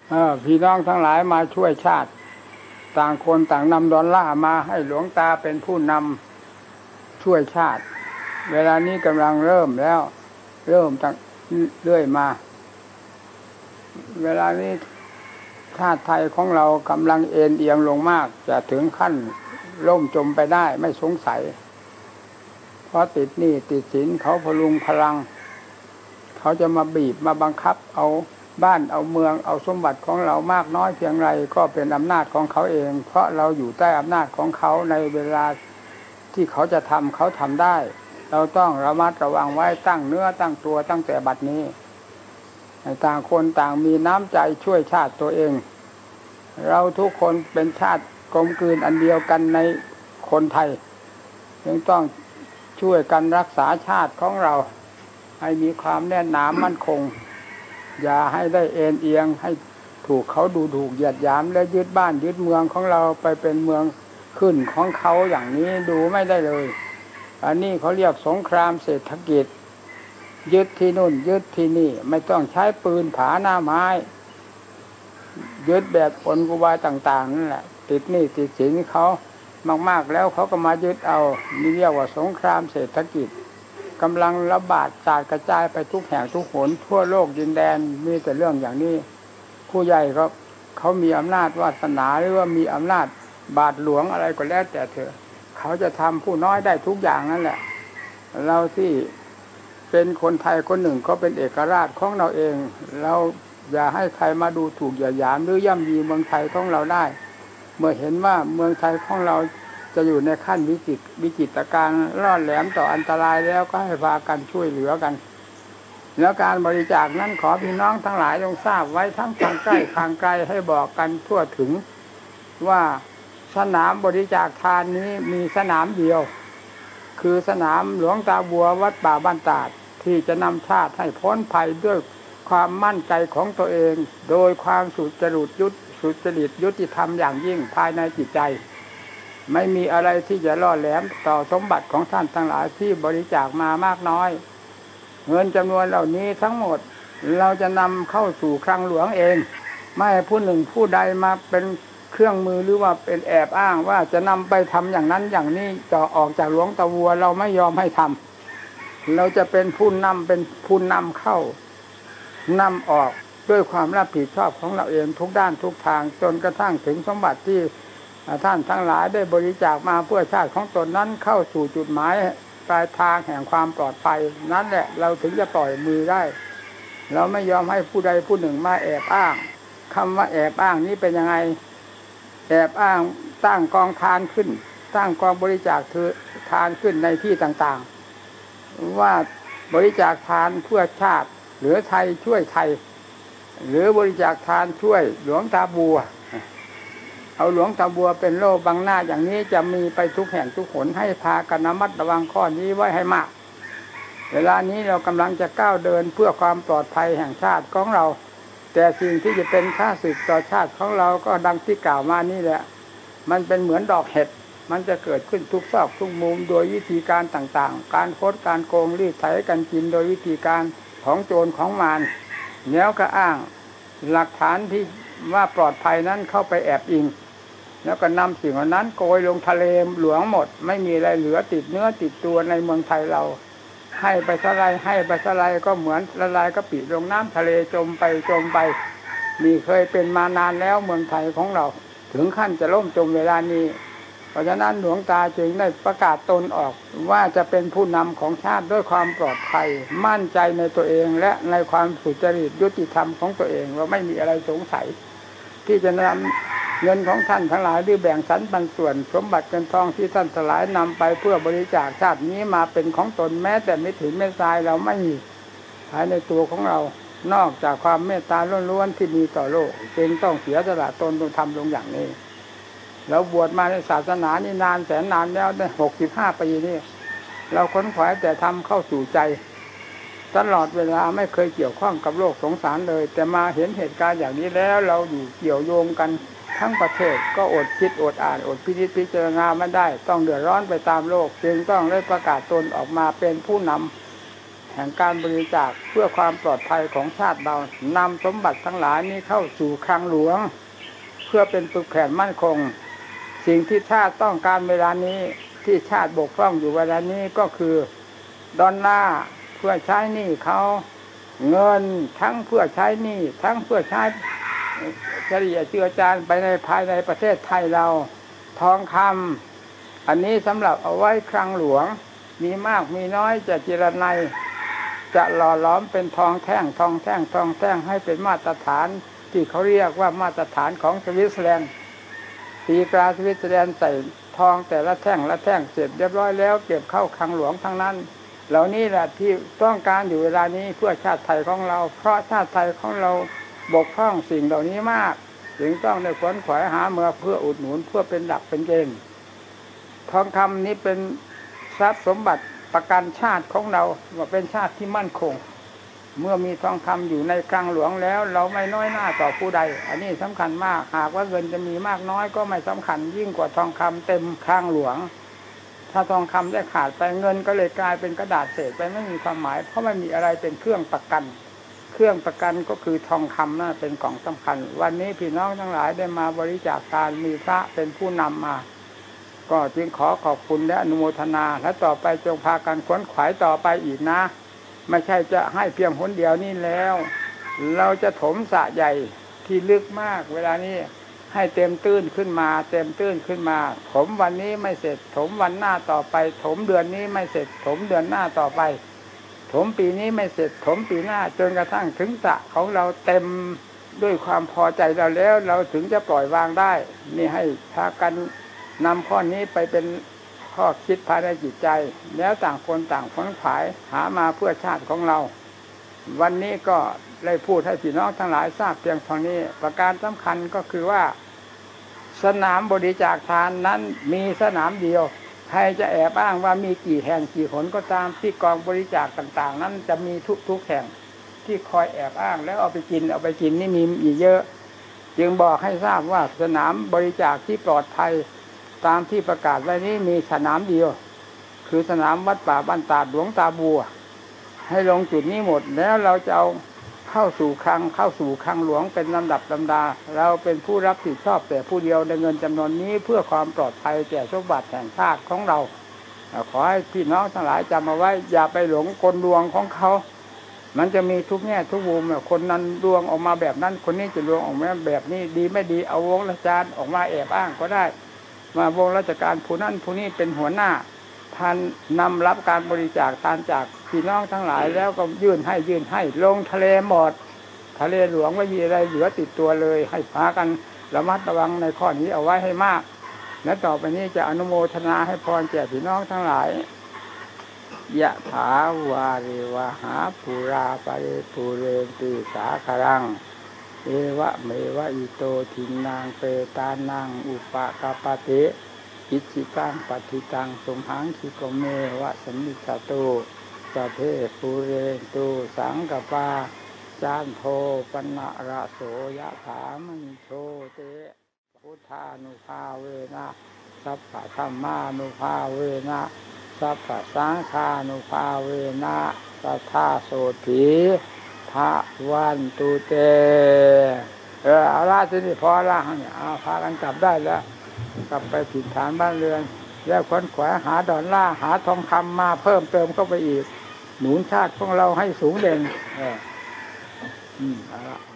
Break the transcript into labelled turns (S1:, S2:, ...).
S1: พี่น้องทั้งหลายมาช่วยชาติต่างคนต่างนำดอลลาร์มาให้หลวงตาเป็นผู้นำช่วยชาติเวลานี้กำลังเริ่มแล้วเริ่มตั้งเรื่อยมาเวลานี้ชาติไทยของเรากำลังเอ็นเอียงลงมากจะถึงขั้นล่มจมไปได้ไม่สงสัยเพราะติดหนี้ติดสินเขาพลุงพลังเขาจะมาบีบมาบังคับเอาบ้านเอาเมืองเอาสมบัติของเรามากน้อยเพียงไรก็เป็นอำนาจของเขาเองเพราะเราอยู่ใต้อำนาจของเขาในเวลาที่เขาจะทำเขาทำได้เราต้องระมัดระวังไว้ตั้งเนื้อตั้งตัวตั้งแต่บัดนี้ต่างคนต่างมีน้ำใจช่วยชาติตัวเองเราทุกคนเป็นชาติกลมกลืนอันเดียวกันในคนไทยจึงต้องช่วยกันรักษาชาติของเราให้มีความแน่นหนามั่นคงอย่าให้ได้เอ็นเอียงให้ถูกเขาดูถูกเหยียดหยามและยึดบ้านยึดเมืองของเราไปเป็นเมืองขึ้นของเขาอย่างนี้ดูไม่ได้เลยอันนี้เขาเรียกสงครามเศรษฐกิจยึดที่นู่นยึดที่นี่ไม่ต้องใช้ปืนผาหน้าไม้ยึดแบบกลอุบายต่างๆนั่นแหละติดหนี้ติดสินเขามากๆแล้วเขาก็มายึดเอานี่เรียกว่าสงครามเศรษฐกิจกำลังระบาดกระจายไปทุกแห่งทุกหนทั่วโลกดินแดนมีแต่เรื่องอย่างนี้ผู้ใหญ่เขามีอำนาจวาสนาหรือว่ามีอำนาจบาทหลวงอะไรก็แล้วแต่เถอะเขาจะทำผู้น้อยได้ทุกอย่างนั่นแหละเราที่เป็นคนไทยคนหนึ่งก็เป็นเอกราชของเราเองเราอย่าให้ใครมาดูถูกเหยียดหยามหรือย่ำยีเมืองไทยของเราได้เมื่อเห็นว่าเมืองไทยของเราจะอยู่ในขั้นวิกฤตการณ์รอดแหลมต่ออันตรายแล้วก็ให้พากันช่วยเหลือกันแล้วการบริจาคนั้นขอพี่น้องทั้งหลายจงทราบไว้ทั้งทางใกล้ทางไกลให้บอกกันทั่วถึงว่าสนามบริจาคทานนี้มีสนามเดียวคือสนามหลวงตาบัววัดป่าบ้านตาดที่จะนำชาติให้พ้นภัยด้วยความมั่นใจของตัวเองโดยความสุจริตยุติธรรมอย่างยิ่งภายในจิตใจไม่มีอะไรที่จะล่อแหลมต่อสมบัติของท่านทั้งหลายที่บริจาคมามากน้อยเงินจำนวนเหล่านี้ทั้งหมดเราจะนำเข้าสู่คลังหลวงเองไม่ให้ผู้หนึ่งผู้ใดมาเป็นเครื่องมือหรือว่าเป็นแอบอ้างว่าจะนำไปทำอย่างนั้นอย่างนี้จะออกจากหลวงตาบัวเราไม่ยอมให้ทำเราจะเป็นผู้นำเข้านำออกด้วยความรับผิดชอบของเราเองทุกด้านทุกทางจนกระทั่งถึงสมบัติที่ท่านทั้งหลายได้บริจาคมาเพื่อชาติของตนนั้นเข้าสู่จุดหมายปลายทางแห่งความปลอดภัยนั่นแหละเราถึงจะปล่อยมือได้เราไม่ยอมให้ผู้ใดผู้หนึ่งมาแอบอ้างคำว่าแอบอ้างนี้เป็นยังไงแอบอ้างตั้งกองทานขึ้นตั้งกองบริจาคทานขึ้นในที่ต่างๆว่าบริจาคทานเพื่อชาติหรือไทยช่วยไทยหรือบริจาคทานช่วยหลวงตาบัวเอาหลวงตาบัวเป็นโล่บังหน้าอย่างนี้จะมีไปทุกแห่งทุกหนให้พากันระมัดระวังข้อนี้ไว้ให้มากเวลานี้เรากำลังจะก้าวเดินเพื่อความปลอดภัยแห่งชาติของเราแต่สิ่งที่จะเป็นค่าศึกต่อชาติของเราก็ดังที่กล่าวมานี่แหละมันเป็นเหมือนดอกเห็ดมันจะเกิดขึ้นทุกซอกทุกมุมโดยวิธีการต่างๆการคดการโกงรีดไถกันกินโดยวิธีการของโจรของมารแล้วก็อ้างหลักฐานที่ว่าปลอดภัยนั้นเข้าไปแอบอิงแล้วก็นำสิ่งนั้นโกยลงทะเลหลวงหมดไม่มีอะไรเหลือติดเนื้อติดตัวในเมืองไทยเราให้ไปสลายก็เหมือนละลายกะปิลงน้ำทะเลจมไปนี่เคยเป็นมานานแล้วเมืองไทยของเราถึงขั้นจะล่มจมเวลานี้เพราะฉะนั้นหลวงตาจึงได้ประกาศตนออกว่าจะเป็นผู้นำของชาติด้วยความปลอดภัยมั่นใจในตัวเองและในความสุจริตยุติธรรมของตัวเองว่าไม่มีอะไรสงสัยที่จะนำเงินของท่านทั้งหลายหรือแบ่งสรรปันส่วนสมบัติเงินทองที่ท่านทั้งหลายนำไปเพื่อบริจาคชาตินี้มาเป็นของตนแม้แต่ไม่ถึงไม่ทรายเราไม่มีภายในตัวของเรานอกจากความเมตตาล้วนๆที่มีต่อโลกจึงต้องเสียสละตนต้องทำลงอย่างนี้เราบวชมาในศาสนานี่นานแสนนานแล้วได้65 ปีนี่เราค้นขวายแต่ทำเข้าสู่ใจตลอดเวลาไม่เคยเกี่ยวข้องกับโลกสงสารเลยแต่มาเห็นเหตุการณ์อย่างนี้แล้วเราอยู่เกี่ยวโยงกันทั้งประเทศก็อดคิดอดอ่านอดพิจารณาไม่ได้ต้องเดือดร้อนไปตามโลกจึงต้องได้ประกาศตนออกมาเป็นผู้นำแห่งการบริจาคเพื่อความปลอดภัยของชาติเรานำสมบัติทั้งหลายนี้เข้าสู่คลังหลวงเพื่อเป็นปึกแผ่นมั่นคงสิ่งที่ชาติต้องการเวลานี้ที่ชาติบกพร่องอยู่เวลานี้ก็คือดอลลาร์เพื่อใช้หนี้เขาเงินทั้งเพื่อใช้หนี้ทั้งเพื่อใช้เฉลี่ยเจือจานไปในภายในประเทศไทยเราทองคำอันนี้สำหรับเอาไว้คลังหลวงมีมากมีน้อยจะเจรไนจะหล่อหลอมเป็นทองแท่งให้เป็นมาตรฐานที่เขาเรียกว่ามาตรฐานของสวิตเซอร์แลนด์ตีกราสวิตเซอร์แลนด์ใส่ทองแต่ละแท่งเสร็จเรียบร้อยแล้วเก็บเข้าคลังหลวงทั้งนั้นเหล่านี้แหละที่ต้องการอยู่เวลานี้เพื่อชาติไทยของเราเพราะชาติไทยของเราบกพร่องสิ่งเหล่านี้มากจึงต้องได้ขวนขวายหาเมื่อเพื่ออุดหนุนเพื่อเป็นหลักเป็นเกณฑ์ทองคำนี้เป็นทรัพย์สมบัติประกันชาติของเราว่าเป็นชาติที่มั่นคงเมื่อมีทองคำอยู่ในคลังหลวงแล้วเราไม่น้อยหน้าต่อผู้ใดอันนี้สำคัญมากหากว่าเงินจะมีมากน้อยก็ไม่สำคัญยิ่งกว่าทองคำเต็มคลังหลวงถ้าทองคำได้ขาดไปเงินก็เลยกลายเป็นกระดาษเศษไปไม่มีความหมายเพราะไม่มีอะไรเป็นเครื่องประกันก็คือทองคำนั่นเป็นของสำคัญวันนี้พี่น้องทั้งหลายได้มาบริจาคทานมีพระเป็นผู้นำมาก็จึงขอขอบคุณและอนุโมทนาและต่อไปจงพากันขวนขวายต่อไปอีกนะไม่ใช่จะให้เพียงหนเดียวนี่แล้วเราจะถมสระใหญ่ที่ลึกมากเวลานี้ให้เต็มตื้นขึ้นมาถมวันนี้ไม่เสร็จถมวันหน้าต่อไปถมเดือนนี้ไม่เสร็จถมเดือนหน้าต่อไปถมปีนี้ไม่เสร็จถมปีหน้าจนกระทั่งถึงสระของเราเต็มด้วยความพอใจเราแล้วเราถึงจะปล่อยวางได้นี่ให้พากันนำข้อนี้ไปเป็นข้อคิดภายในจิตใจแล้วต่างคนต่างขวนขวายหามาเพื่อชาติของเราวันนี้ก็ได้พูดให้พี่น้องทั้งหลายทราบเพียงเท่านี้ประการสำคัญก็คือว่าสนามบริจาคทานนั้นมีสนามเดียวใครจะแอบอ้างว่ามีกี่แห่งกี่หนก็ตามที่กองบริจาคต่างๆนั้นจะมีทุกแห่งที่คอยแอบอ้างแล้วเอาไปกินนี่มีเยอะจึงบอกให้ทราบว่าสนามบริจาคที่ปลอดภัยตามที่ประกาศไว้นี้มีสนามเดียวคือสนามวัดป่าบ้านตาดหลวงตาบัวให้ลงจุดนี้หมดแล้วเราจะเอาเข้าสู่คลังหลวงเป็นลำดับลำดาเราเป็นผู้รับผิดชอบแต่ผู้เดียวในเงินจำนวนนี้เพื่อความปลอดภัยแก่สมบัติแห่งชาติของเราขอให้พี่น้องทั้งหลายจำเอาไว้อย่าไปหลงกลลวงของเขามันจะมีทุกแง่ทุกมุมคนนั้นลวงออกมาแบบนั้นคนนี้จะลวงออกมาแบบนี้ดีไม่ดีเอาวงราชการออกมาแอบอ้างก็ได้มาวงราชการผู้นั้นผู้นี้เป็นหัวหน้าท่านนำรับการบริจาคทานจากพี่น้องทั้งหลายแล้วก็ยื่นให้ลงทะเลหมดทะเลหลวงไม่มีอะไรเหลือติดตัวเลยให้พากันระมัดระวังในข้อนี้เอาไว้ให้มากและต่อไปนี้จะอนุโมทนาให้พรแก่พี่น้องทั้งหลายยะถาวาริวหาปุราปะริปุเรนติสาคารังเอวะเมวะอิโตทินังเปตานังอุปกปปติอิจิตังปฏิตังสมหังคิโกเมวะสมิจจตุสัพเพปุเรนตุสังกปาจานโทปนะระโสยะถามณิโชเตพุทธานุภาเวนะสัพพะธัมมานุภาเวนะสัพพะสังฆานุภาเวนะสัทธาโสถีภะวันตุเตเอาละทีนี้พอละเนี่ยพากันกลับได้แล้วกลับไปถิ่นฐานบ้านเรือนแล้วค้นขวายหาดอลลาร์หาทองคำมาเพิ่มเติมเข้าไปอีกหนุนชาติของเราให้สูงเด่นเอาละ